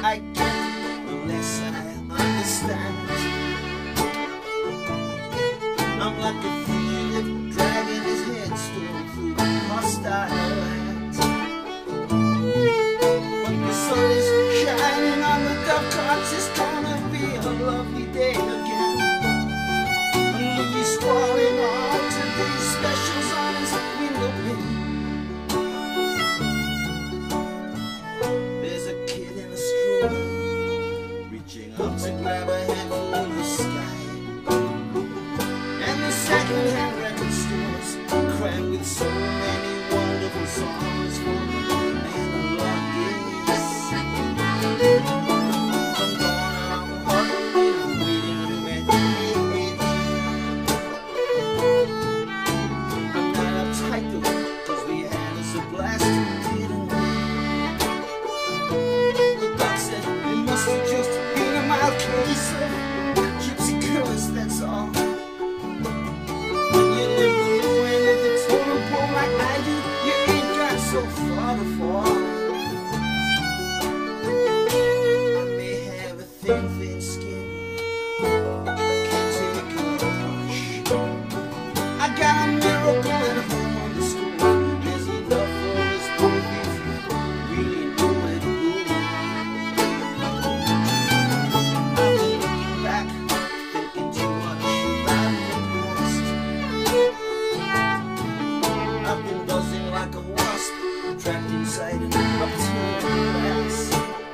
I get, the less I understand. I'm like a fugitive dragging his headstone through hostile lands. But the sun is shining on the dark carts, it's gonna be a lovely day again. And look, he's scrawling on today's specials on his window pane. There's a kid in a stroller reaching up to grab a handful of the sky. And the second-hand record stores crammed with so many wonderful songs for the man like this. I'm gone, I'm hardly waiting to meet you. I'm not uptight though, 'cause we had us a blast, didn't we? The doc said it must have just been a mild case of gypsy curse, that's all. So far to fall. I may have a thin skin, I can't take a crush. I got a miracle at home on the school. There's enough for us both if you really know where to go. I've been looking back, thinking too much about the past. I've been buzzing like a wasp, trapped inside an upturned glass.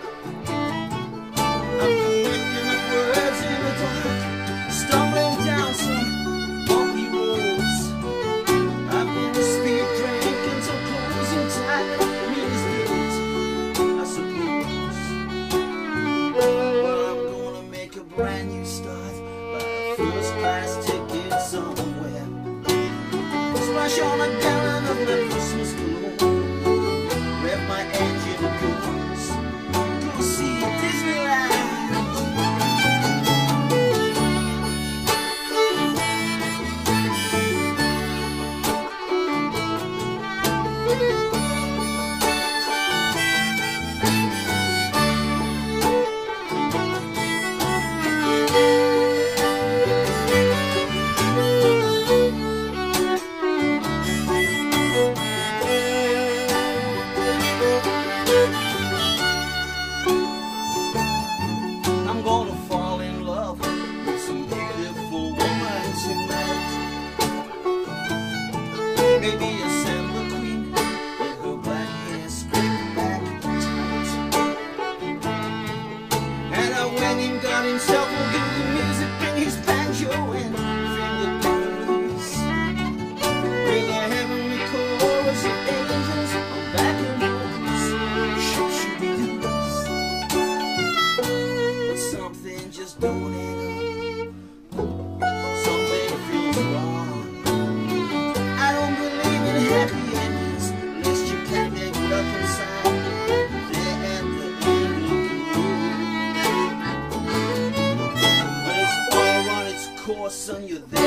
I've been making up words in the dark, stumbling down some bumpy roads. I've been speed drinking till closing time means guilt, I suppose. But I'm gonna make a brand new start, buy a first class ticket somewhere, splash on a gallon of my Christmas cologne, rev my engine and go see Disneyland. I'm gonna fall in love with some beautiful woman tonight. Maybe a samba queen with her black hair scraped back tight. And I went and got himself a good music, bring his banjo and finger blues. Bring a heavenly chorus of angels on back and vocals, shoot-shoot-doos. Something just don't add up. Something feels wrong. I don't believe in happy endings unless you can't get reconciled. They're at the end of the road. But it's all run its course, son, you're there.